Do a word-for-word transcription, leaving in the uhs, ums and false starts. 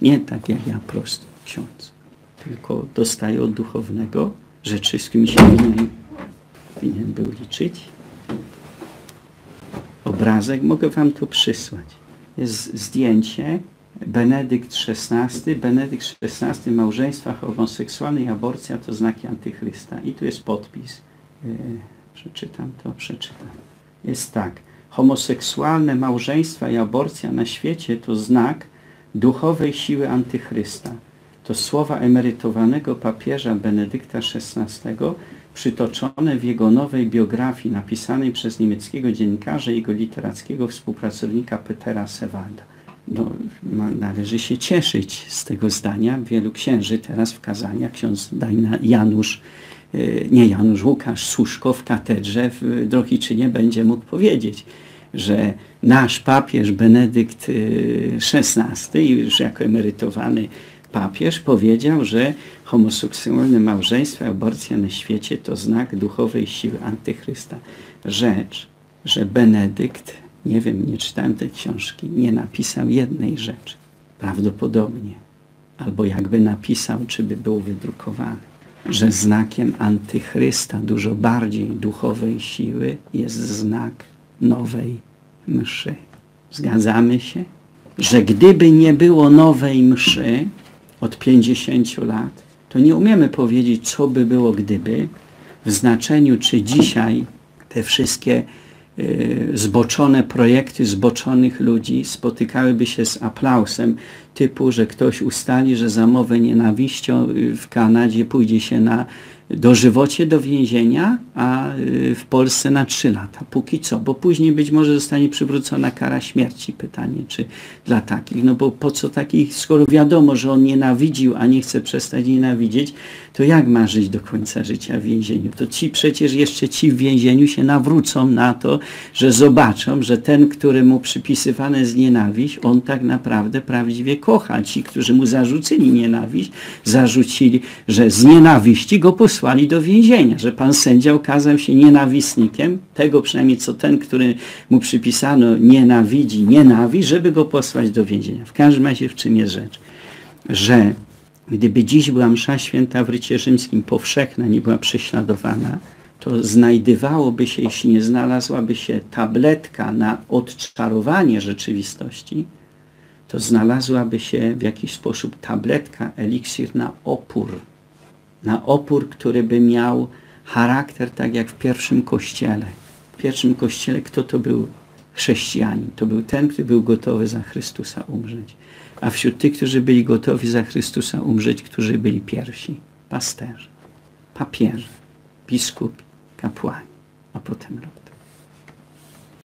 Nie tak jak ja prosty ksiądz, tylko dostaję od duchownego rzeczy, z którymi się powinien, powinien był liczyć. Obrazek, mogę wam to przysłać. Jest zdjęcie, Benedykt szesnasty. Benedykt szesnasty, małżeństwa homoseksualne i aborcja to znaki antychrysta. I tu jest podpis. Yy, przeczytam to, przeczytam. Jest tak. Homoseksualne małżeństwa i aborcja na świecie to znak duchowej siły antychrysta. To słowa emerytowanego papieża Benedykta szesnastego przytoczone w jego nowej biografii napisanej przez niemieckiego dziennikarza i jego literackiego współpracownika Petera Sewalda. No, należy się cieszyć z tego zdania. Wielu księży teraz w kazaniach, ksiądz Janusz, nie Janusz, Łukasz Suszko w katedrze w Drohiczynie będzie mógł powiedzieć, że nasz papież Benedykt szesnasty, już jako emerytowany papież, powiedział, że homoseksualne małżeństwo i aborcja na świecie to znak duchowej siły antychrysta. Rzecz, że Benedykt, nie wiem, nie czytałem tej książki, nie napisał jednej rzeczy. Prawdopodobnie. Albo jakby napisał, czy by był wydrukowany. Że znakiem antychrysta, dużo bardziej duchowej siły, jest znak nowej mszy. Zgadzamy się? Że gdyby nie było nowej mszy od pięćdziesięciu lat, to nie umiemy powiedzieć, co by było gdyby, w znaczeniu, czy dzisiaj te wszystkie y, zboczone projekty zboczonych ludzi spotykałyby się z aplauzem typu, że ktoś ustali, że za mowę nienawiścią w Kanadzie pójdzie się na dożywocie do więzienia, a w Polsce na trzy lata. Póki co, bo później być może zostanie przywrócona kara śmierci. Pytanie, czy dla takich. No bo po co takich, skoro wiadomo, że on nienawidził, a nie chce przestać nienawidzieć, to jak ma żyć do końca życia w więzieniu? To ci przecież jeszcze ci w więzieniu się nawrócą na to, że zobaczą, że ten, któremu przypisywane jest nienawiść, on tak naprawdę prawdziwie kocha. Ci, którzy mu zarzucili nienawiść, zarzucili, że z nienawiści go posłali do więzienia, że pan sędzia okazał się nienawistnikiem, tego przynajmniej co ten, który mu przypisano nienawidzi, nienawiść, żeby go posłać do więzienia. W każdym razie w czym jest rzecz? Że gdyby dziś była msza święta w rycie rzymskim powszechna, nie była prześladowana, to znajdywałoby się, jeśli nie znalazłaby się tabletka na odczarowanie rzeczywistości, to znalazłaby się w jakiś sposób tabletka, eliksir na opór. Na opór, który by miał charakter tak jak w pierwszym kościele. W pierwszym kościele kto to był chrześcijanin? To był ten, który był gotowy za Chrystusa umrzeć. A wśród tych, którzy byli gotowi za Chrystusa umrzeć, którzy byli pierwsi? Pasterze, papieże, biskupi, kapłani, a potem ludzie.